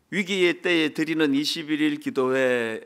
위기의 때에 드리는 21일 기도회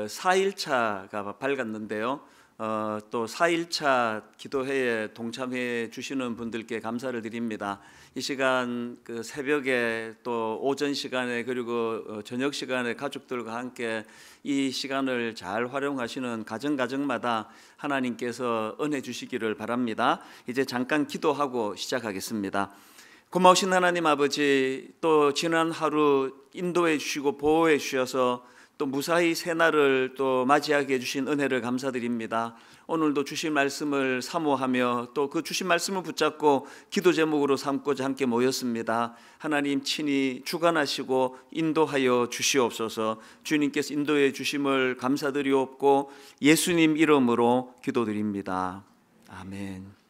4일차가 밝았는데요. 또 4일차 기도회에 동참해 주시는 분들께 감사를 드립니다. 이 시간 새벽에 또 오전 시간에 그리고 저녁 시간에 가족들과 함께 이 시간을 잘 활용하시는 가정마다 하나님께서 은혜 주시기를 바랍니다. 이제 잠깐 기도하고 시작하겠습니다. 고마우신 하나님 아버지, 또 지난 하루 인도해 주시고 보호해 주셔서 또 무사히 새날을 또 맞이하게 해주신 은혜를 감사드립니다. 오늘도 주신 말씀을 사모하며 또 그 주신 말씀을 붙잡고 기도 제목으로 삼고자 함께 모였습니다. 하나님 친히 주관하시고 인도하여 주시옵소서. 주님께서 인도해 주심을 감사드리옵고 예수님 이름으로 기도드립니다. 아멘.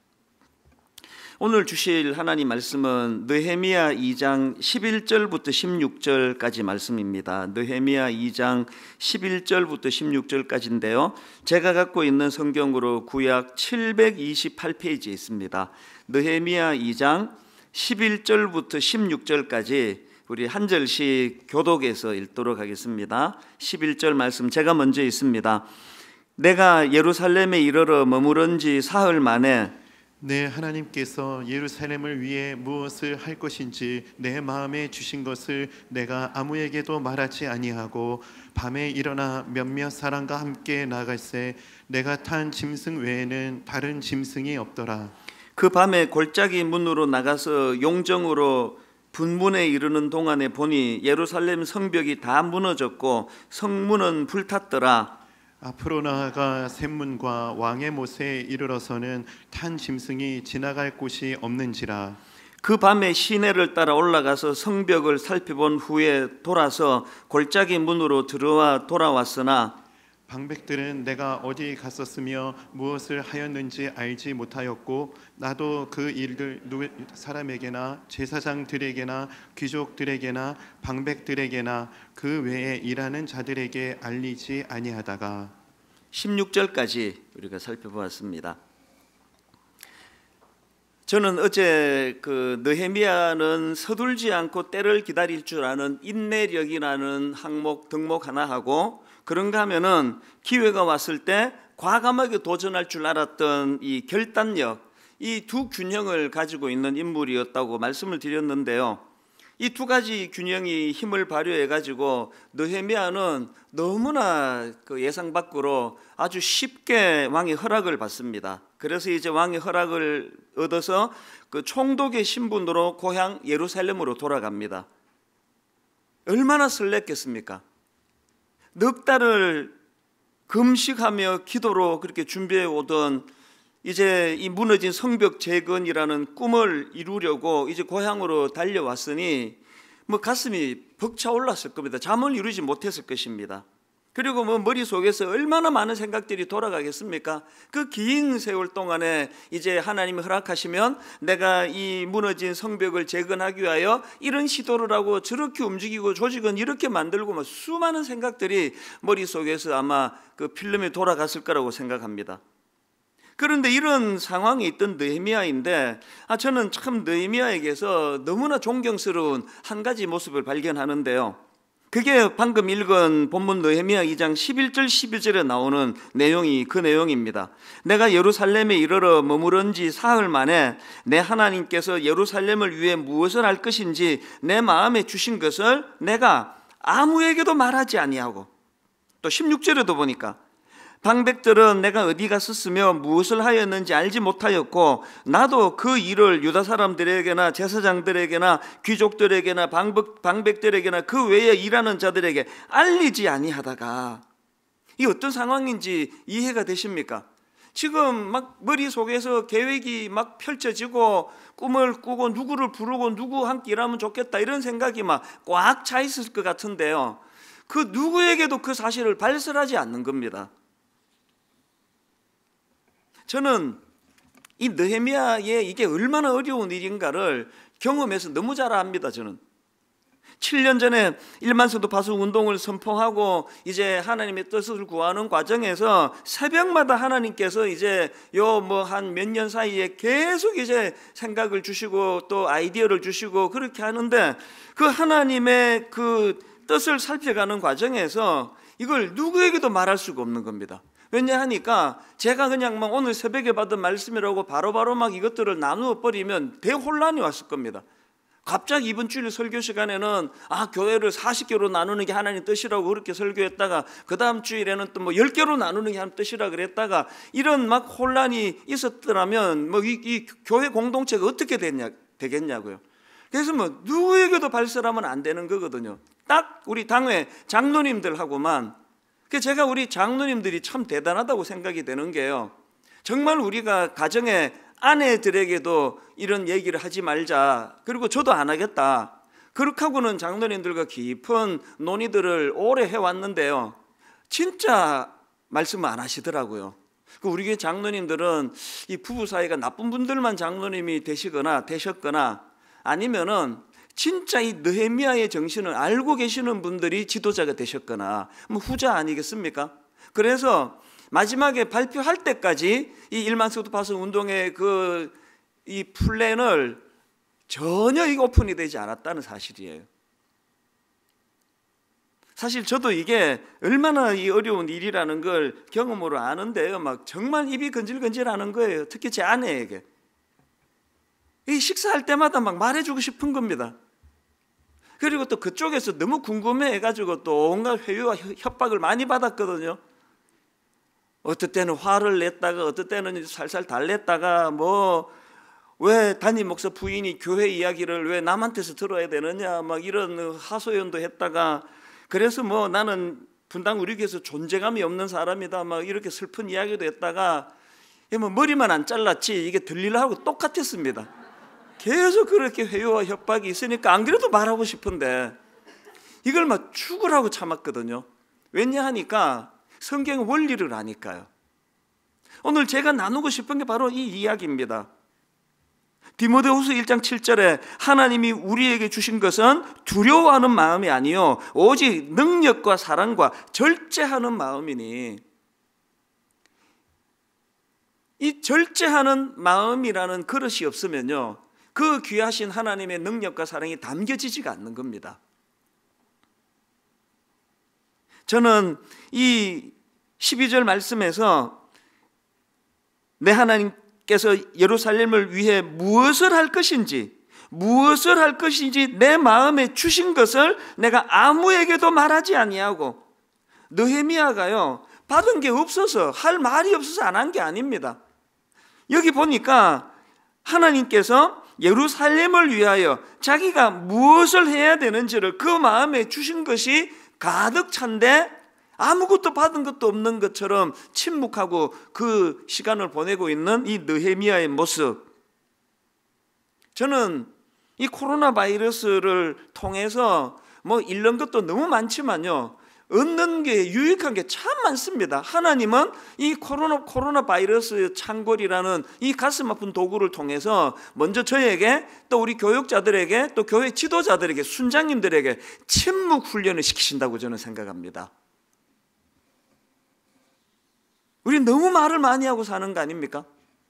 오늘 주실 하나님 말씀은 느헤미야 2장 11절부터 16절까지 말씀입니다. 느헤미야 2장 11절부터 16절까지인데요. 제가 갖고 있는 성경으로 구약 728페이지에 있습니다. 느헤미야 2장 11절부터 16절까지 우리 한 절씩 교독해서 읽도록 하겠습니다. 11절 말씀 제가 먼저 읽습니다. 내가 예루살렘에 이르러 머무른 지 사흘 만에 내 하나님께서 예루살렘을 위해 무엇을 할 것인지 내 마음에 주신 것을 내가 아무에게도 말하지 아니하고 밤에 일어나 몇몇 사람과 함께 나갈새 내가 탄 짐승 외에는 다른 짐승이 없더라. 그 밤에 골짜기 문으로 나가서 용정으로 분문에 이르는 동안에 보니 예루살렘 성벽이 다 무너졌고 성문은 불탔더라. 앞으로 나아가 샘문과 왕의 못에 이르러서는 탄 짐승이 지나갈 곳이 없는지라. 그 밤에 시내를 따라 올라가서 성벽을 살펴본 후에 돌아서 골짜기 문으로 들어와 돌아왔으나 방백들은 내가 어디 갔었으며 무엇을 하였는지 알지 못하였고 나도 그 일을 사람에게나 제사장들에게나 귀족들에게나 방백들에게나 그 외에 일하는 자들에게 알리지 아니하다가 16절까지 우리가 살펴보았습니다. 저는 어제 느헤미야는 서둘지 않고 때를 기다릴 줄 아는 인내력이라는 덕목 하나 하고 그런가 하면은 기회가 왔을 때 과감하게 도전할 줄 알았던 이 결단력, 이 두 균형을 가지고 있는 인물이었다고 말씀을 드렸는데요. 이 두 가지 균형이 힘을 발휘해 가지고 느헤미야는 너무나 예상 밖으로 아주 쉽게 왕의 허락을 받습니다. 그래서 이제 왕의 허락을 얻어서 총독의 신분으로 고향 예루살렘으로 돌아갑니다. 얼마나 설렜겠습니까? 넉 달을 금식하며 기도로 그렇게 준비해 오던 이제 이 무너진 성벽 재건이라는 꿈을 이루려고 이제 고향으로 달려왔으니 가슴이 벅차올랐을 겁니다. 잠을 이루지 못했을 것입니다. 그리고 머릿속에서 얼마나 많은 생각들이 돌아가겠습니까? 그 긴 세월 동안에 이제 하나님이 허락하시면 내가 이 무너진 성벽을 재건하기 위하여 이런 시도를 하고 저렇게 움직이고 조직은 이렇게 만들고 수많은 생각들이 머릿속에서 아마 그 필름에 돌아갔을 거라고 생각합니다. 그런데 이런 상황에 있던 느헤미야인데 저는 참 느헤미야에게서 너무나 존경스러운 한 가지 모습을 발견하는데요. 그게 방금 읽은 본문 느헤미야 2장 11절 12절에 나오는 내용이 그 내용입니다. 내가 예루살렘에 이르러 머무른 지 사흘 만에 내 하나님께서 예루살렘을 위해 무엇을 할 것인지 내 마음에 주신 것을 내가 아무에게도 말하지 아니하고 또 16절에도 보니까 방백들은 내가 어디 갔었으며 무엇을 하였는지 알지 못하였고 나도 그 일을 유다 사람들에게나 제사장들에게나 귀족들에게나 방백들에게나 그 외에 일하는 자들에게 알리지 아니하다가 이 어떤 상황인지 이해가 되십니까? 지금 막 머릿속에서 계획이 막 펼쳐지고 꿈을 꾸고 누구를 부르고 누구 함께 일하면 좋겠다 이런 생각이 막 꽉 차 있을 것 같은데요. 그 누구에게도 그 사실을 발설하지 않는 겁니다. 저는 이 느헤미야의 이게 얼마나 어려운 일인가를 경험해서 너무 잘 압니다. 저는 7년 전에 일만서도 파송 운동을 선포하고 이제 하나님의 뜻을 구하는 과정에서 새벽마다 하나님께서 이제 한 몇 년 사이에 계속 이제 생각을 주시고 또 아이디어를 주시고 그렇게 하는데 그 하나님의 그 뜻을 살펴가는 과정에서 이걸 누구에게도 말할 수가 없는 겁니다. 왜냐하니까 제가 그냥 막 오늘 새벽에 받은 말씀이라고 바로바로 막 이것들을 나누어 버리면 대혼란이 왔을 겁니다. 갑자기 이번 주일 설교 시간에는 교회를 40개로 나누는 게 하나님 뜻이라고 그렇게 설교했다가 그 다음 주일에는 또 뭐 10개로 나누는 게 하나님 뜻이라 그랬다가 이런 막 혼란이 있었더라면 뭐 이 교회 공동체가 어떻게 되겠냐고요. 그래서 뭐 누구에게도 발설하면 안 되는 거거든요. 딱 우리 당회 장로님들하고만. 제가 우리 장로님들이 참 대단하다고 생각이 되는 게요, 정말 우리가 가정에 아내들에게도 이런 얘기를 하지 말자, 그리고 저도 안 하겠다, 그렇게 하고는 장로님들과 깊은 논의들을 오래 해왔는데요, 진짜 말씀 안 하시더라고요. 우리 교회 장로님들은 이 부부 사이가 나쁜 분들만 장로님이 되셨거나 아니면은 진짜 이 느헤미야의 정신을 알고 계시는 분들이 지도자가 되셨거나 뭐 후자 아니겠습니까? 그래서 마지막에 발표할 때까지 이 1만 세도 파송 운동의 이 플랜을 전혀 오픈이 되지 않았다는 사실이에요. 사실 저도 이게 얼마나 이 어려운 일이라는 걸 경험으로 아는데요, 막 정말 입이 건질건질하는 거예요. 특히 제 아내에게. 이 식사할 때마다 막 말해주고 싶은 겁니다. 그리고 또 그쪽에서 너무 궁금해해가지고 또 온갖 회유와 협박을 많이 받았거든요. 어떨 때는 화를 냈다가 어떨 때는 살살 달랬다가 뭐 왜 담임 목사 부인이 교회 이야기를 왜 남한테서 들어야 되느냐 막 이런 하소연도 했다가, 그래서 뭐 나는 분당 우리 교회에서 존재감이 없는 사람이다 막 이렇게 슬픈 이야기도 했다가, 뭐 머리만 안 잘랐지 이게 들리려고 똑같았습니다. 계속 그렇게 회유와 협박이 있으니까 안 그래도 말하고 싶은데 이걸 막 죽으라고 참았거든요. 왜냐하니까 성경 원리를 아니까요. 오늘 제가 나누고 싶은 게 바로 이 이야기입니다. 디모데후서 1장 7절에 하나님이 우리에게 주신 것은 두려워하는 마음이 아니요 오직 능력과 사랑과 절제하는 마음이니, 이 절제하는 마음이라는 그릇이 없으면요 그 귀하신 하나님의 능력과 사랑이 담겨지지가 않는 겁니다. 저는 이 12절 말씀에서 내 하나님께서 예루살렘을 위해 무엇을 할 것인지 내 마음에 주신 것을 내가 아무에게도 말하지 아니하고, 느헤미야가요 받은 게 없어서 할 말이 없어서 안 한 게 아닙니다. 여기 보니까 하나님께서 예루살렘을 위하여 자기가 무엇을 해야 되는지를 그 마음에 주신 것이 가득 찬데 아무것도 받은 것도 없는 것처럼 침묵하고 그 시간을 보내고 있는 이 느헤미야의 모습, 저는 이 코로나 바이러스를 통해서 뭐 잃는 것도 너무 많지만요 얻는 게 유익한 게 참 많습니다. 하나님은 이 코로나 바이러스 창궐이라는 이 가슴 아픈 도구를 통해서 먼저 저에게, 또 우리 교육자들에게, 또 교회 지도자들에게, 순장님들에게 침묵 훈련을 시키신다고 저는 생각합니다. 우리 너무 말을 많이 하고 사는 거 아닙니까?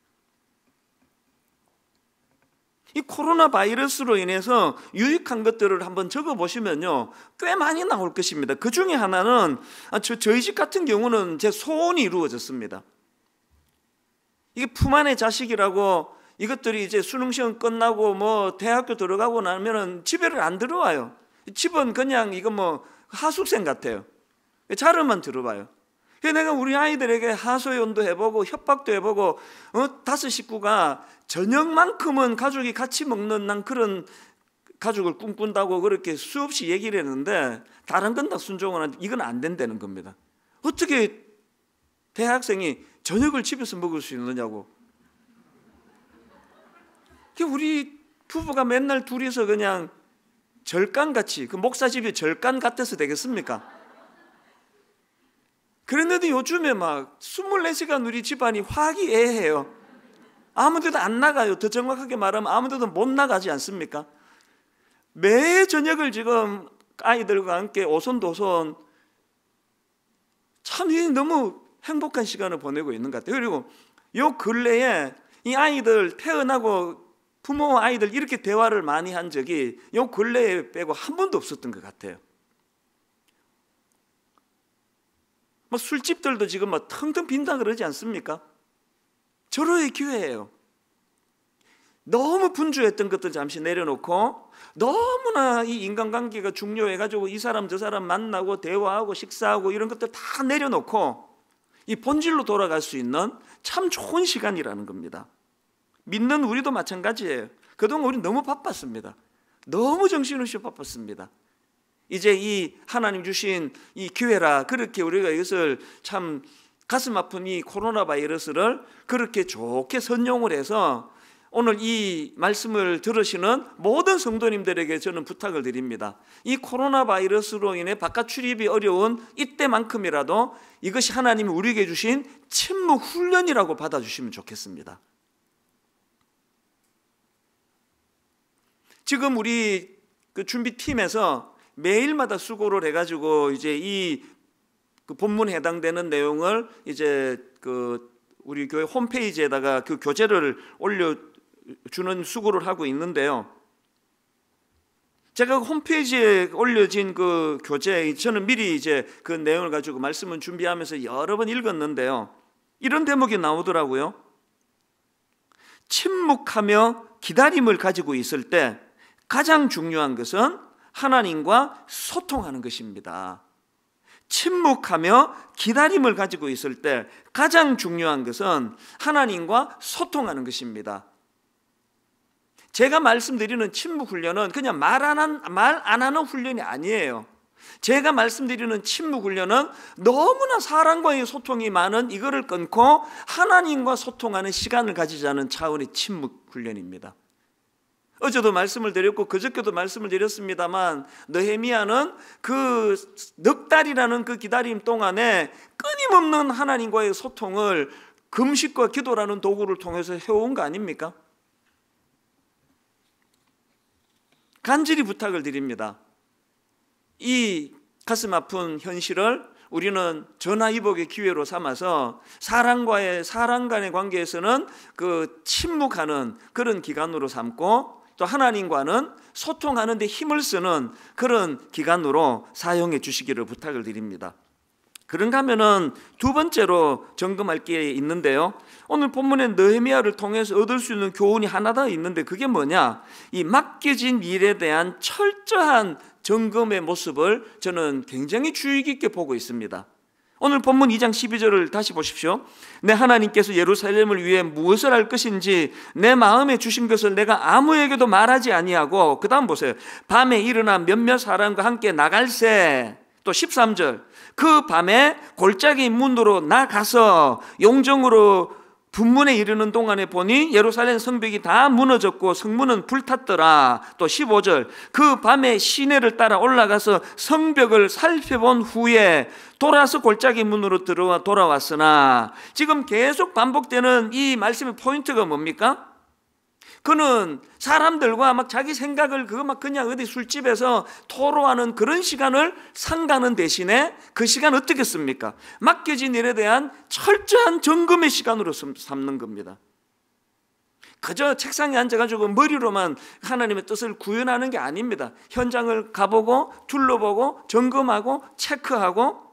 이 코로나 바이러스로 인해서 유익한 것들을 한번 적어보시면요 꽤 많이 나올 것입니다. 그 중에 하나는 저희 집 같은 경우는 제 소원이 이루어졌습니다. 이게 품 안의 자식이라고 이것들이 이제 수능시험 끝나고 뭐 대학교 들어가고 나면은 집에를 안 들어와요. 집은 그냥 이거 뭐 하숙생 같아요. 자료만 들어봐요. 내가 우리 아이들에게 하소연도 해보고 협박도 해보고 5 식구가 저녁만큼은 가족이 같이 먹는 난 그런 가족을 꿈꾼다고 그렇게 수없이 얘기를 했는데 다른 건 다 순종을 하는데 이건 안 된다는 겁니다. 어떻게 대학생이 저녁을 집에서 먹을 수 있느냐고. 우리 부부가 맨날 둘이서 그냥 절간같이, 그 목사집이 절간 같아서 되겠습니까? 그랬는데 요즘에 막 24시간 우리 집안이 화기애애해요. 아무데도 안 나가요. 더 정확하게 말하면 아무데도 못 나가지 않습니까? 매 저녁을 지금 아이들과 함께 오손도손 참 너무 행복한 시간을 보내고 있는 것 같아요. 그리고 요 근래에 이 아이들 태어나고 부모와 아이들 이렇게 대화를 많이 한 적이 요 근래에 빼고 한 번도 없었던 것 같아요. 뭐 술집들도 지금 뭐 텅텅 빈다 그러지 않습니까? 절호의 기회예요. 너무 분주했던 것들 잠시 내려놓고 너무나 이 인간관계가 중요해가지고 이 사람 저 사람 만나고 대화하고 식사하고 이런 것들 다 내려놓고 이 본질로 돌아갈 수 있는 참 좋은 시간이라는 겁니다. 믿는 우리도 마찬가지예요. 그동안 우리 너무 바빴습니다. 너무 정신없이 바빴습니다. 이제 이 하나님 주신 이 기회라 그렇게 우리가 이것을 참 가슴 아픈 이 코로나 바이러스를 그렇게 좋게 선용을 해서 오늘 이 말씀을 들으시는 모든 성도님들에게 저는 부탁을 드립니다. 이 코로나 바이러스로 인해 바깥 출입이 어려운 이때만큼이라도 이것이 하나님이 우리에게 주신 침묵 훈련이라고 받아주시면 좋겠습니다. 지금 우리 그 준비팀에서 매일마다 수고를 해가지고 이제 이 그 본문에 해당되는 내용을 이제 그 우리 교회 홈페이지에다가 그 교재를 올려주는 수고를 하고 있는데요. 제가 홈페이지에 올려진 그 교재, 저는 미리 이제 그 내용을 가지고 말씀을 준비하면서 여러 번 읽었는데요. 이런 대목이 나오더라고요. 침묵하며 기다림을 가지고 있을 때 가장 중요한 것은 하나님과 소통하는 것입니다. 침묵하며 기다림을 가지고 있을 때 가장 중요한 것은 하나님과 소통하는 것입니다. 제가 말씀드리는 침묵 훈련은 그냥 말 안 하는 훈련이 아니에요. 제가 말씀드리는 침묵 훈련은 너무나 사람과의 소통이 많은 이거를 끊고 하나님과 소통하는 시간을 가지자는 차원의 침묵 훈련입니다. 어제도 말씀을 드렸고 그저께도 말씀을 드렸습니다만 느헤미야는 그 넉 달이라는 그 기다림 동안에 끊임없는 하나님과의 소통을 금식과 기도라는 도구를 통해서 해온 거 아닙니까? 간절히 부탁을 드립니다. 이 가슴 아픈 현실을 우리는 전화위복의 기회로 삼아서 사람 간의 관계에서는 그 침묵하는 그런 기간으로 삼고 또 하나님과는 소통하는 데 힘을 쓰는 그런 기간으로 사용해 주시기를 부탁을 드립니다. 그런가 하면은 두 번째로 점검할 게 있는데요. 오늘 본문의 느헤미야를 통해서 얻을 수 있는 교훈이 하나 더 있는데 그게 뭐냐? 이 맡겨진 일에 대한 철저한 점검의 모습을 저는 굉장히 주의 깊게 보고 있습니다. 오늘 본문 2장 12절을 다시 보십시오. 내 하나님께서 예루살렘을 위해 무엇을 할 것인지 내 마음에 주신 것을 내가 아무에게도 말하지 아니하고, 그 다음 보세요. 밤에 일어나 몇몇 사람과 함께 나갈새. 또 13절, 그 밤에 골짜기 문으로 나가서 용정으로 분문에 이르는 동안에 보니 예루살렘 성벽이 다 무너졌고 성문은 불탔더라. 또 15절, 그 밤에 시내를 따라 올라가서 성벽을 살펴본 후에 돌아서 골짜기 문으로 돌아왔으나, 지금 계속 반복되는 이 말씀의 포인트가 뭡니까? 그는 사람들과 막 자기 생각을 그냥 어디 술집에서 토로하는 그런 시간을 상가는 대신에 그 시간 어떻게 씁니까? 맡겨진 일에 대한 철저한 점검의 시간으로 삼는 겁니다. 그저 책상에 앉아가지고 머리로만 하나님의 뜻을 구현하는 게 아닙니다. 현장을 가보고 둘러보고 점검하고 체크하고.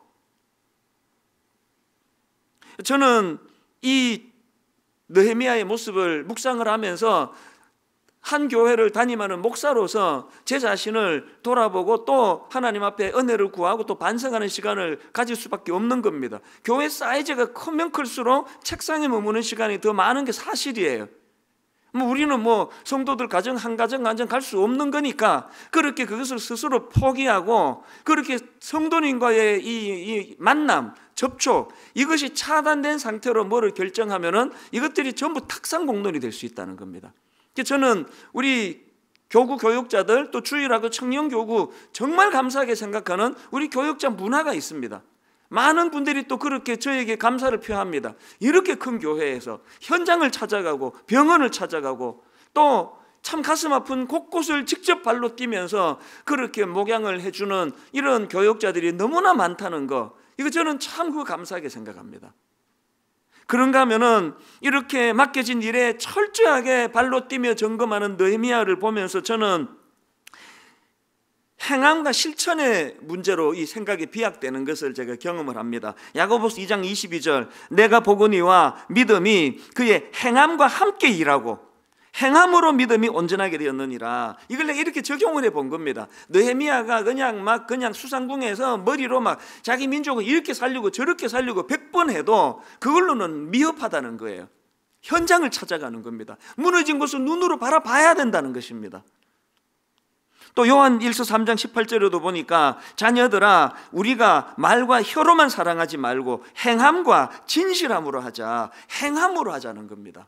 저는 이 느헤미야의 모습을 묵상을 하면서 한 교회를 담임하는 목사로서 제 자신을 돌아보고 또 하나님 앞에 은혜를 구하고 또 반성하는 시간을 가질 수밖에 없는 겁니다. 교회 사이즈가 크면 클수록 책상에 머무는 시간이 더 많은 게 사실이에요. 우리는 성도들 가정 한 가정 갈 수 없는 거니까 그렇게 그것을 스스로 포기하고, 그렇게 성도님과의 이 만남, 접촉, 이것이 차단된 상태로 뭐를 결정하면은 이것들이 전부 탁상 공론이 될 수 있다는 겁니다. 저는 우리 교구 교육자들, 또 주일학교 청년교구 정말 감사하게 생각하는 우리 교육자 문화가 있습니다. 많은 분들이 또 그렇게 저에게 감사를 표합니다. 이렇게 큰 교회에서 현장을 찾아가고 병원을 찾아가고 또 참 가슴 아픈 곳곳을 직접 발로 뛰면서 그렇게 목양을 해주는 이런 교육자들이 너무나 많다는 거, 이거 저는 참 감사하게 생각합니다. 그런가 하면은 이렇게 맡겨진 일에 철저하게 발로 뛰며 점검하는 느헤미야를 보면서 저는 행함과 실천의 문제로 이 생각이 비약되는 것을 제가 경험을 합니다. 야고보서 2장 22절, 내가 보거니와 믿음이 그의 행함과 함께 일하고 행함으로 믿음이 온전하게 되었느니라. 이걸 내가 이렇게 적용을 해본 겁니다. 느헤미야가 그냥 수상궁에서 머리로 막 자기 민족을 이렇게 살리고 저렇게 살리고 100번 해도 그걸로는 미흡하다는 거예요. 현장을 찾아가는 겁니다. 무너진 곳을 눈으로 바라봐야 된다는 것입니다. 또 요한 1서 3장 18절에도 보니까 자녀들아 우리가 말과 혀로만 사랑하지 말고 행함과 진실함으로 하자. 행함으로 하자는 겁니다.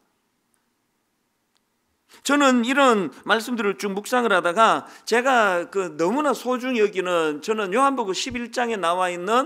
저는 이런 말씀들을 쭉 묵상을 하다가 제가 너무나 소중히 여기는, 저는 요한복음 11장에 나와 있는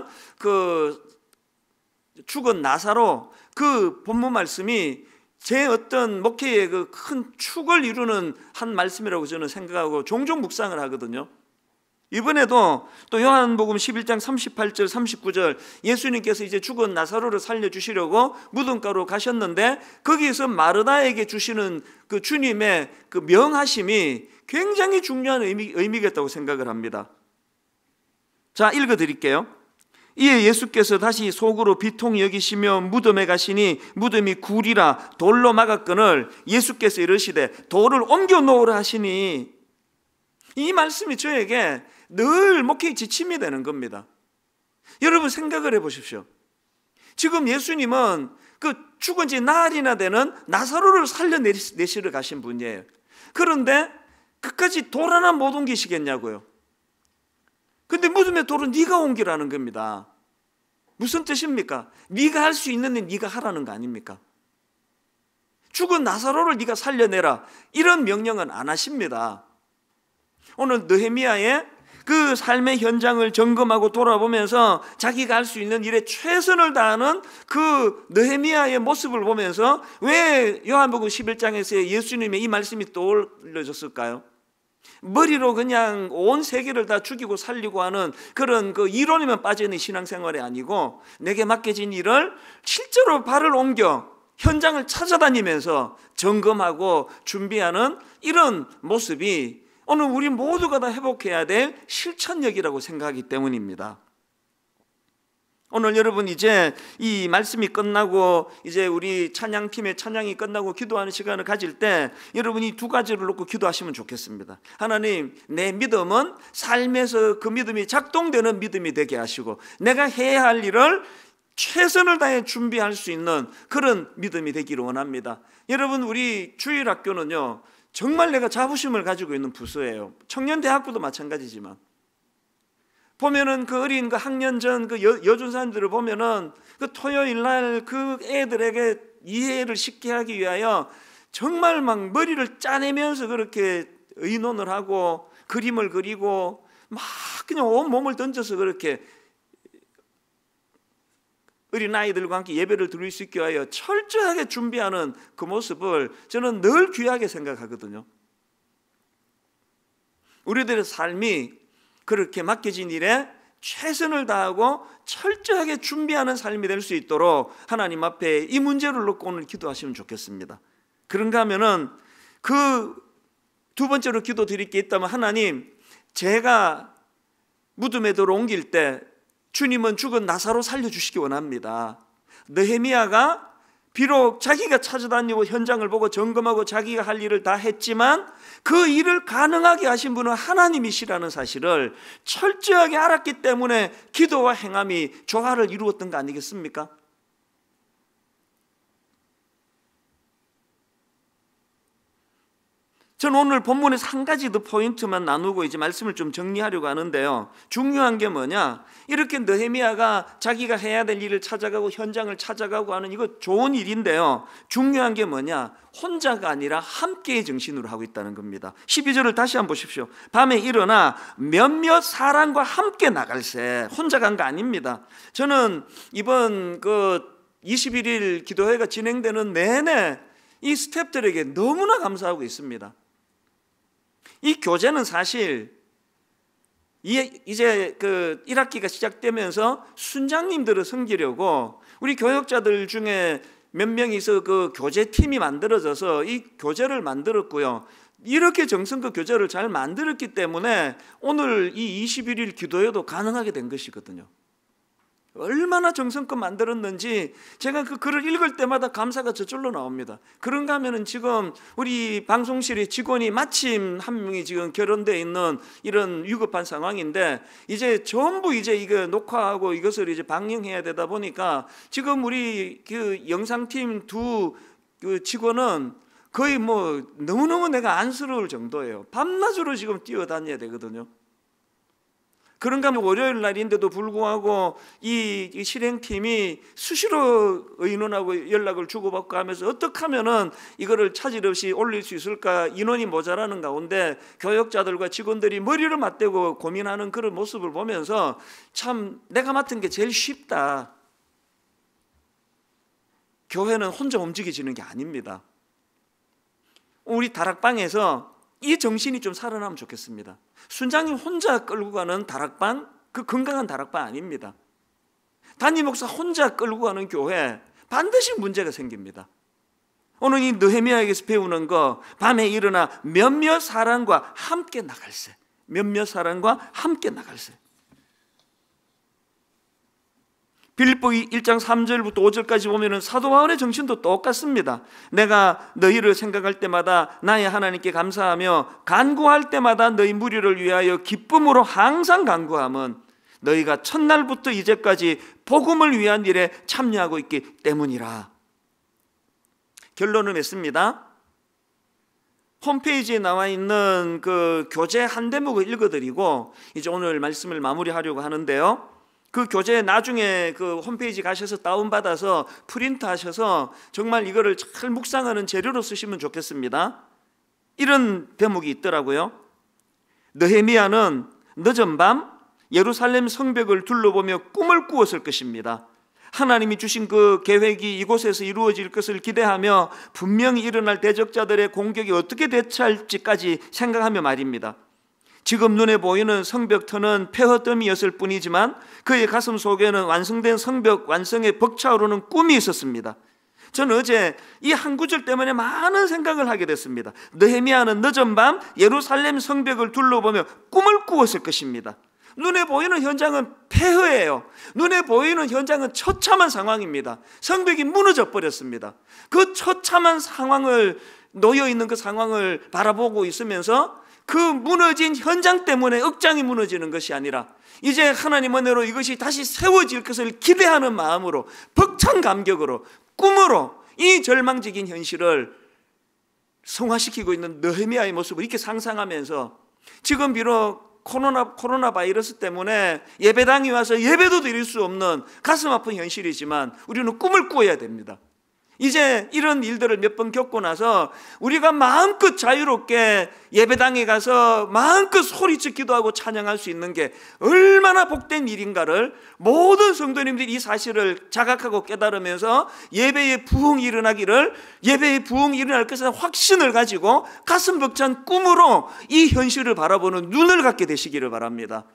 죽은 나사로 그 본문 말씀이 제 어떤 목회의 큰 축을 이루는 한 말씀이라고 저는 생각하고 종종 묵상을 하거든요. 이번에도 또 요한복음 11장 38절 39절, 예수님께서 이제 죽은 나사로를 살려주시려고 무덤가로 가셨는데 거기에서 마르다에게 주시는 그 주님의 그 명하심이 굉장히 중요한 의미겠다고 생각을 합니다. 자, 읽어드릴게요. 이에 예수께서 다시 속으로 비통히 여기시며 무덤에 가시니 무덤이 굴이라 돌로 막았거늘 예수께서 이르시되 돌을 옮겨 놓으라 하시니, 이 말씀이 저에게 늘 목회의 지침이 되는 겁니다. 여러분 생각을 해보십시오. 지금 예수님은 그 죽은 지 나흘이나 되는 나사로를 살려내시러 가신 분이에요. 그런데 끝까지 돌 하나 못 옮기시겠냐고요. 근데 무덤에 돌은 네가 옮기라는 겁니다. 무슨 뜻입니까? 네가 할 수 있는 일 네가 하라는 거 아닙니까? 죽은 나사로를 네가 살려내라, 이런 명령은 안 하십니다. 오늘 느헤미야의 그 삶의 현장을 점검하고 돌아보면서 자기가 할 수 있는 일에 최선을 다하는 그 느헤미야의 모습을 보면서 왜 요한복음 11장에서 예수님의 이 말씀이 떠올려졌을까요? 머리로 그냥 온 세계를 다 죽이고 살리고 하는 그런 그 이론이면 빠져있는 신앙생활이 아니고, 내게 맡겨진 일을 실제로 발을 옮겨 현장을 찾아다니면서 점검하고 준비하는 이런 모습이 오늘 우리 모두가 다 회복해야 될 실천력이라고 생각하기 때문입니다. 오늘 여러분 이제 이 말씀이 끝나고 이제 우리 찬양팀의 찬양이 끝나고 기도하는 시간을 가질 때 여러분이 두 가지를 놓고 기도하시면 좋겠습니다. 하나님, 내 믿음은 삶에서 그 믿음이 작동되는 믿음이 되게 하시고 내가 해야 할 일을 최선을 다해 준비할 수 있는 그런 믿음이 되기를 원합니다. 여러분, 우리 주일학교는요 정말 내가 자부심을 가지고 있는 부서예요. 청년대학부도 마찬가지지만 보면은 그 어린 그 학년 전 그 여중생들을 보면은 그 토요일 날 그 애들에게 이해를 쉽게 하기 위하여 정말 막 머리를 짜내면서 그렇게 의논을 하고 그림을 그리고 막 그냥 온 몸을 던져서 그렇게 어린아이들과 함께 예배를 드릴 수 있게 하여 철저하게 준비하는 그 모습을 저는 늘 귀하게 생각하거든요. 우리들의 삶이 그렇게 맡겨진 일에 최선을 다하고 철저하게 준비하는 삶이 될 수 있도록 하나님 앞에 이 문제를 놓고 오늘 기도하시면 좋겠습니다. 그런가 하면은 그 두 번째로 기도 드릴 게 있다면, 하나님, 제가 무덤에 돌을 옮길 때 주님은 죽은 나사로 살려주시기 원합니다. 느헤미야가 비록 자기가 찾아다니고 현장을 보고 점검하고 자기가 할 일을 다 했지만 그 일을 가능하게 하신 분은 하나님이시라는 사실을 철저하게 알았기 때문에 기도와 행함이 조화를 이루었던 거 아니겠습니까? 저는 오늘 본문에서 한 가지 더 포인트만 나누고 이제 말씀을 좀 정리하려고 하는데요. 중요한 게 뭐냐? 이렇게 느헤미야가 자기가 해야 될 일을 찾아가고 현장을 찾아가고 하는 이거 좋은 일인데요. 중요한 게 뭐냐? 혼자가 아니라 함께의 정신으로 하고 있다는 겁니다. 12절을 다시 한번 보십시오. 밤에 일어나 몇몇 사람과 함께 나갈새. 혼자 간 거 아닙니다. 저는 이번 그 21일 기도회가 진행되는 내내 이 스태프들에게 너무나 감사하고 있습니다. 이 교재는 사실 이제 그 1학기가 시작되면서 순장님들을 섬기려고 우리 교역자들 중에 몇 명이서 그 교재팀이 만들어져서 이 교재를 만들었고요. 이렇게 정성껏 교제를 잘 만들었기 때문에 오늘 이 21일 기도회도 가능하게 된 것이거든요. 얼마나 정성껏 만들었는지 제가 그 글을 읽을 때마다 감사가 저절로 나옵니다. 그런가 하면은 지금 우리 방송실의 직원이 마침 한 명이 지금 결혼되어 있는 이런 위급한 상황인데 이제 전부 이제 이거 녹화하고 이것을 이제 방영해야 되다 보니까 지금 우리 그 영상팀 두 그 직원은 거의 뭐 너무너무 내가 안쓰러울 정도예요. 밤낮으로 지금 뛰어다녀야 되거든요. 그런가 하면 월요일 날인데도 불구하고 이 실행팀이 수시로 의논하고 연락을 주고받고 하면서 어떻게 하면은 이거를 차질 없이 올릴 수 있을까, 인원이 모자라는 가운데 교역자들과 직원들이 머리를 맞대고 고민하는 그런 모습을 보면서 참 내가 맡은 게 제일 쉽다. 교회는 혼자 움직여지는 게 아닙니다. 우리 다락방에서 이 정신이 좀 살아나면 좋겠습니다. 순장님 혼자 끌고 가는 다락방, 그 건강한 다락방 아닙니다. 담임 목사 혼자 끌고 가는 교회 반드시 문제가 생깁니다. 오늘 이 느헤미야에게서 배우는 거, 밤에 일어나 몇몇 사람과 함께 나갈세. 몇몇 사람과 함께 나갈세. 빌립보기 1장 3절부터 5절까지 보면 사도 바울의 정신도 똑같습니다. 내가 너희를 생각할 때마다 나의 하나님께 감사하며 간구할 때마다 너희 무리를 위하여 기쁨으로 항상 간구함은 너희가 첫날부터 이제까지 복음을 위한 일에 참여하고 있기 때문이라. 결론을 맺습니다. 홈페이지에 나와 있는 그 교재 한 대목을 읽어드리고 이제 오늘 말씀을 마무리하려고 하는데요. 그 교재 나중에 그 홈페이지 가셔서 다운받아서 프린트 하셔서 정말 이거를 잘 묵상하는 재료로 쓰시면 좋겠습니다. 이런 대목이 있더라고요. 느헤미야는 늦은 밤 예루살렘 성벽을 둘러보며 꿈을 꾸었을 것입니다. 하나님이 주신 그 계획이 이곳에서 이루어질 것을 기대하며 분명히 일어날 대적자들의 공격에 어떻게 대처할지까지 생각하며 말입니다. 지금 눈에 보이는 성벽터는 폐허더미였을 뿐이지만 그의 가슴 속에는 완성된 성벽 완성에 벅차오르는 꿈이 있었습니다. 저는 어제 이 한 구절 때문에 많은 생각을 하게 됐습니다. 느헤미야는 늦은 밤 예루살렘 성벽을 둘러보며 꿈을 꾸었을 것입니다. 눈에 보이는 현장은 폐허예요. 눈에 보이는 현장은 처참한 상황입니다. 성벽이 무너져 버렸습니다. 그 처참한 상황을, 놓여있는 그 상황을 바라보고 있으면서 그 무너진 현장 때문에 억장이 무너지는 것이 아니라 이제 하나님 은혜로 이것이 다시 세워질 것을 기대하는 마음으로, 벅찬 감격으로, 꿈으로 이 절망적인 현실을 성화시키고 있는 느헤미야의 모습을 이렇게 상상하면서, 지금 비록 코로나 바이러스 때문에 예배당에 와서 예배도 드릴 수 없는 가슴 아픈 현실이지만 우리는 꿈을 꾸어야 됩니다. 이제 이런 일들을 몇 번 겪고 나서 우리가 마음껏 자유롭게 예배당에 가서 마음껏 소리쳐 기도하고 찬양할 수 있는 게 얼마나 복된 일인가를 모든 성도님들이 이 사실을 자각하고 깨달으면서 예배의 부흥이 일어나기를, 예배의 부흥이 일어날 것에 확신을 가지고 가슴 벅찬 꿈으로 이 현실을 바라보는 눈을 갖게 되시기를 바랍니다.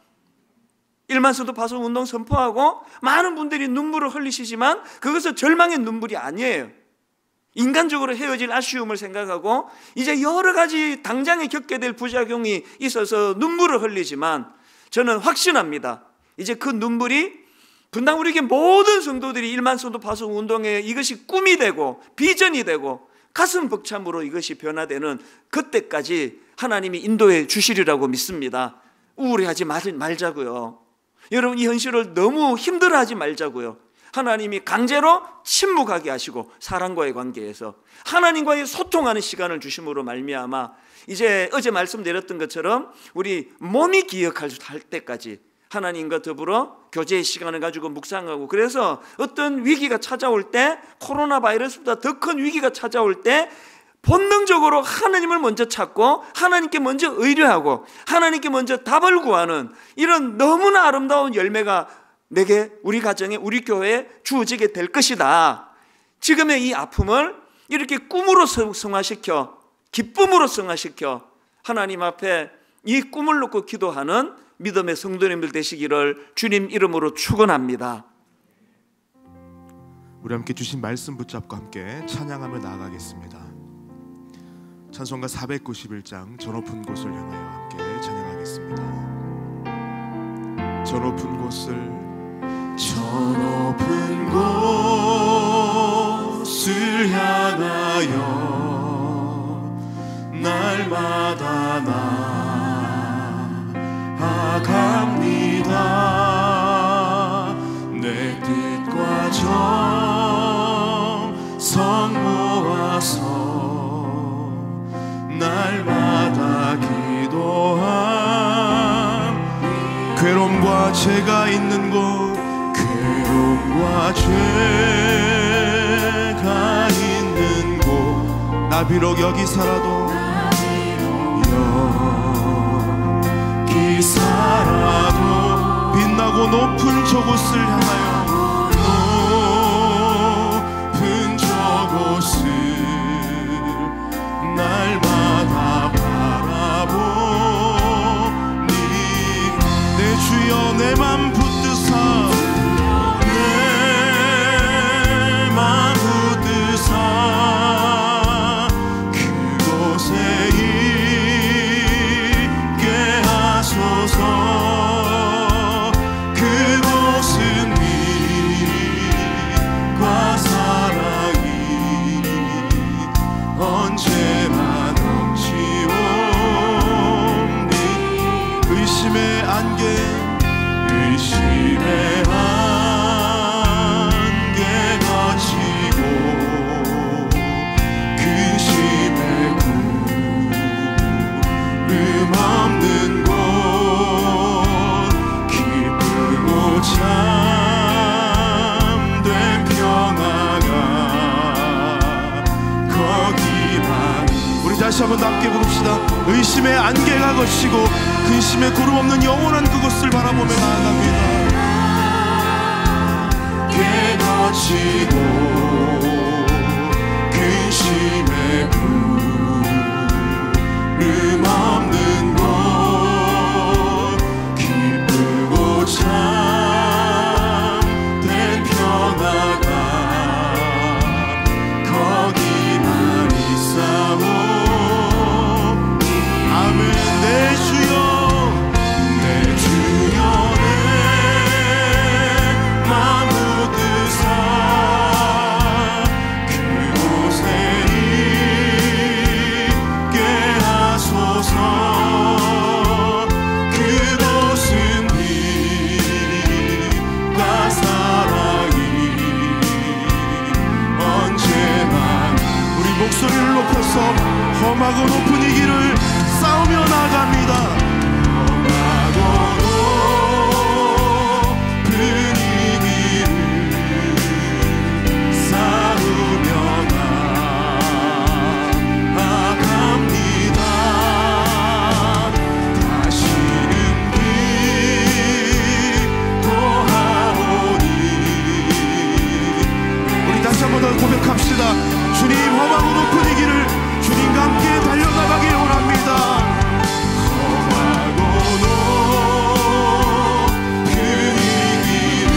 일만서도 파송 운동 선포하고 많은 분들이 눈물을 흘리시지만 그것은 절망의 눈물이 아니에요. 인간적으로 헤어질 아쉬움을 생각하고 이제 여러 가지 당장에 겪게 될 부작용이 있어서 눈물을 흘리지만 저는 확신합니다. 이제 그 눈물이 분당 우리에게 모든 성도들이 일만서도 파송 운동에 이것이 꿈이 되고 비전이 되고 가슴 벅참으로 이것이 변화되는 그때까지 하나님이 인도해 주시리라고 믿습니다. 우울해하지 말자고요. 여러분, 이 현실을 너무 힘들어하지 말자고요. 하나님이 강제로 침묵하게 하시고 사람과의 관계에서 하나님과의 소통하는 시간을 주심으로 말미암아 이제 어제 말씀드렸던 것처럼 우리 몸이 기억할 때까지 하나님과 더불어 교제의 시간을 가지고 묵상하고, 그래서 어떤 위기가 찾아올 때, 코로나 바이러스보다 더 큰 위기가 찾아올 때 본능적으로 하나님을 먼저 찾고 하나님께 먼저 의뢰하고 하나님께 먼저 답을 구하는 이런 너무나 아름다운 열매가 내게, 우리 가정에, 우리 교회에 주어지게 될 것이다. 지금의 이 아픔을 이렇게 꿈으로 승화시켜, 기쁨으로 승화시켜 하나님 앞에 이 꿈을 놓고 기도하는 믿음의 성도님들 되시기를 주님 이름으로 축원합니다. 우리 함께 주신 말씀 붙잡고 함께 찬양하며 나아가겠습니다. 찬송가 491장 저 높은 곳을 향하여 함께 찬양하겠습니다. 저 높은 곳을 향하여 날마다 나아갑니다. 내 뜻과 정성 모아서 날마다 기도함. 괴로움과 죄가 있는 곳, 괴로움과 죄가 있는 곳, 나 비록 여기 살아도 빛나고 높은 저곳을 향하여, 높은 저곳을 날마다 바라보니 내 주여 내 맘 붙드사, 내 맘 붙드사 그곳에 있게 하소서. 그곳은 빛과 사랑이 언제나 넘치오니 의심의 안개, 의심의 안개 거치고 근심의 구름 없는 곳, 기쁘고 참된 평화가 거기만. 우리 다시 한번 함께 부릅시다. 의심의 안개가 거치고 근심의 구름 없는 영원한 그곳을 바라보며 나아갑니다. 개 거치고 근심의 구름 없는 곳, 기쁘고 참된 평화가 거기만 있사오. 아멘. 내 주여 내 맘 붙드사 그곳에 있게 하소서. 그곳은 빛과 사랑이 언제나. 우리 목소리를 높여서 험하고 높은 이 길을 싸우며 나갑니다. 험하고 높은 이 길을 싸우며 나아갑니다. 다시는 기도하오니. 우리 다시 한 번 더 고백합시다. 주님, 험하고 높은 이 길을 주님과 함께 달려나가길 원합니다. 험하고 높은 이 길을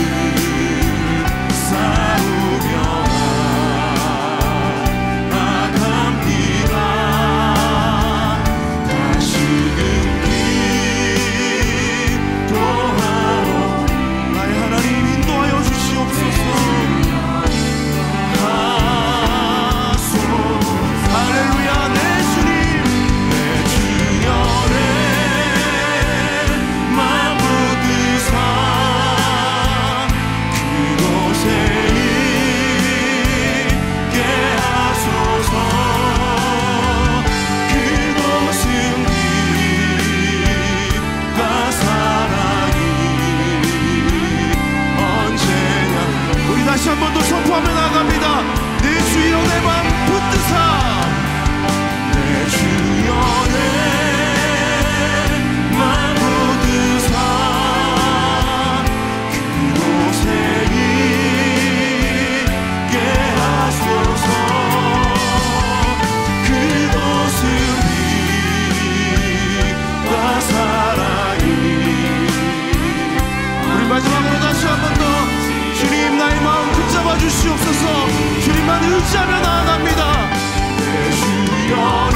싸우며 나아갑니다. 다시는 기도하오. 나의 하나님 인도하여 주시옵소서. 할렐루야. 내 주님 내 주여 내 맘 붙드사 그곳에 있게 하소서. 그곳은 빛과 사랑이 언제나. 우리 다시 한 번 더 선포하며 나갑니다. 내 주여 내 맘 붙드사, 내 주여 내 맘 붙드사 그곳에 있게 하소서. 그곳은 빛과 사랑이. 우리 마지막으로 다시 한 번 더 주님 나의 마음 붙잡아 주시옵소서. 주님만 의지하며 나아갑니다. 내 주여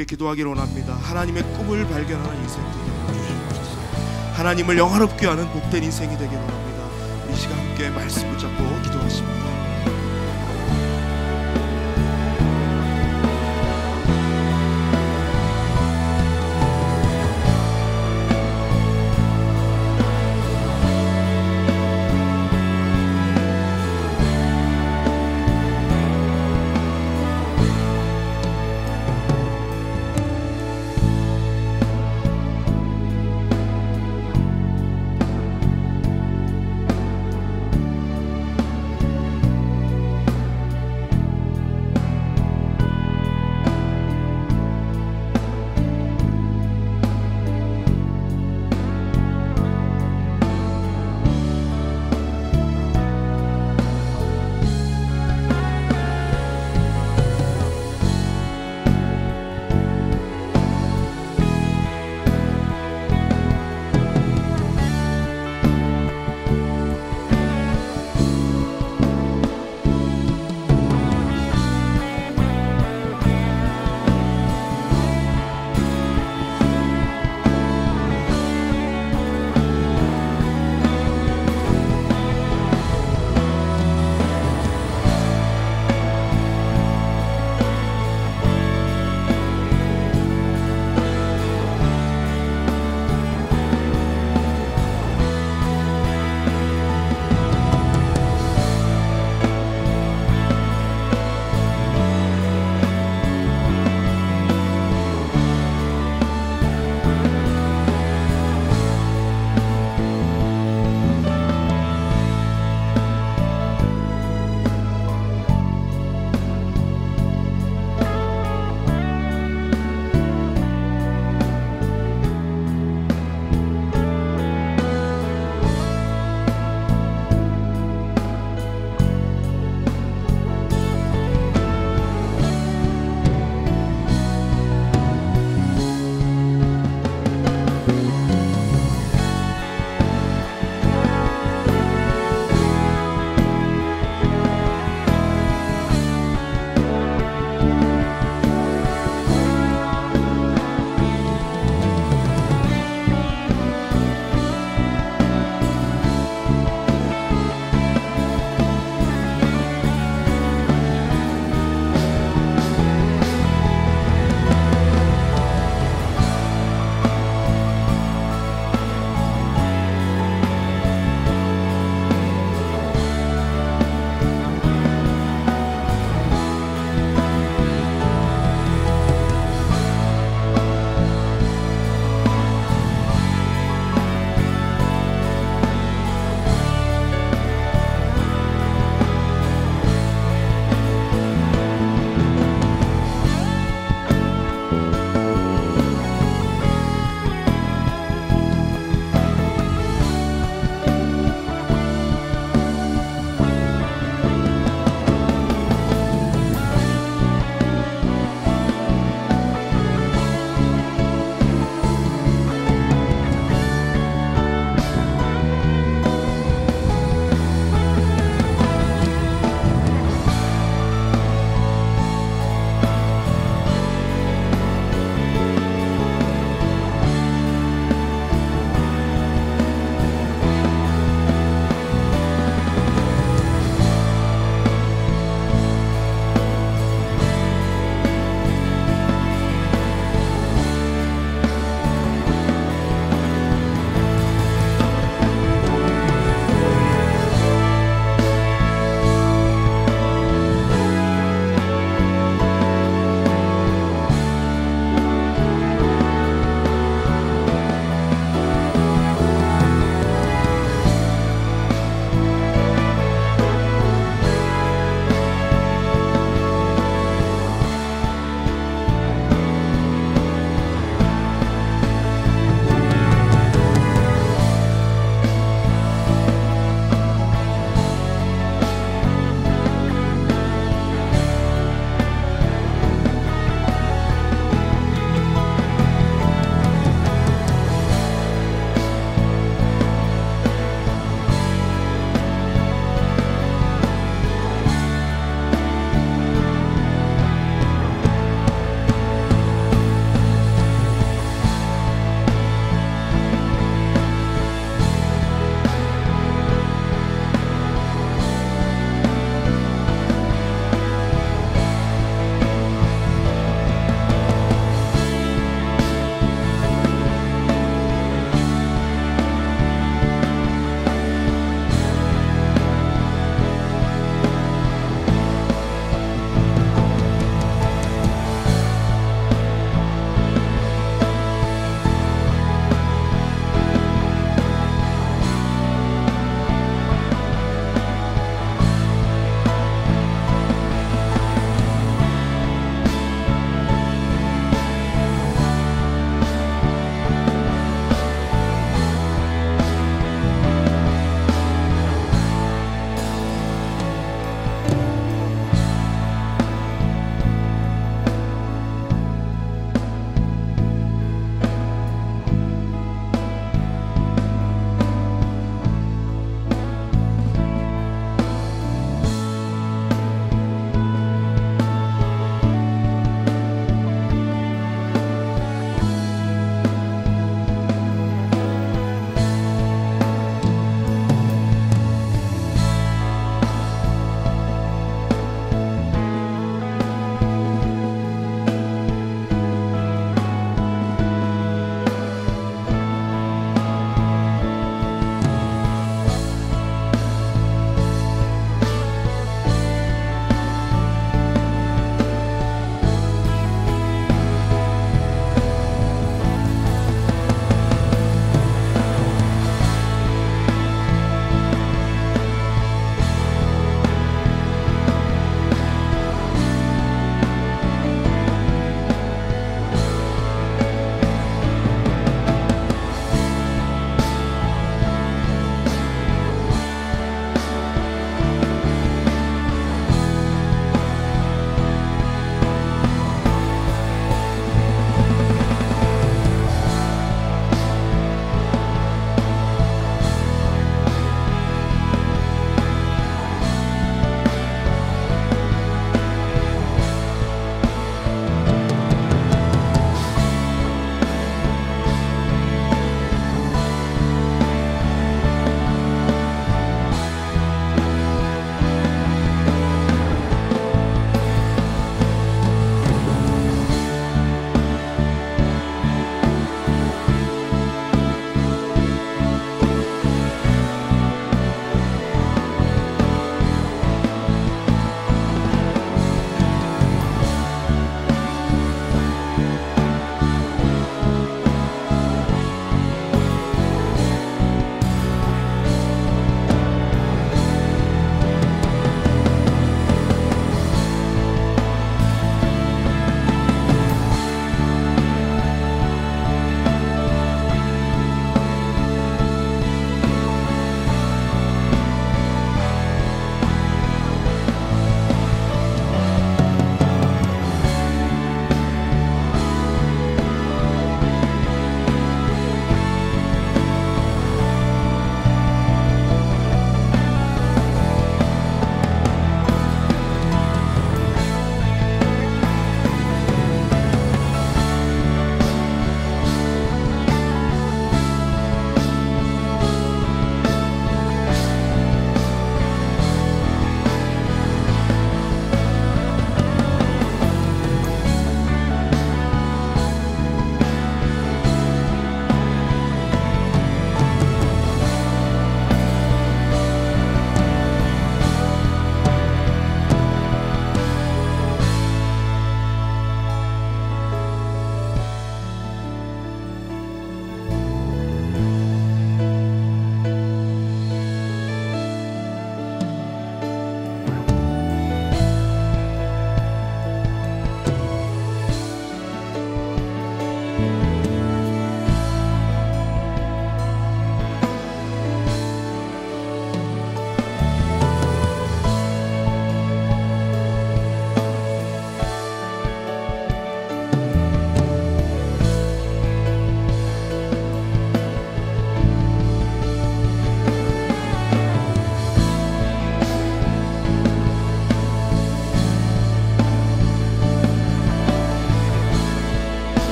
함께 기도하기를 원합니다. 하나님의 꿈을 발견하는 인생 되게 주시옵소서. 하나님을 영화롭게 하는 복된 인생이 되기를 원합니다. 우리 시간 함께 말씀 붙잡고 기도하십니다.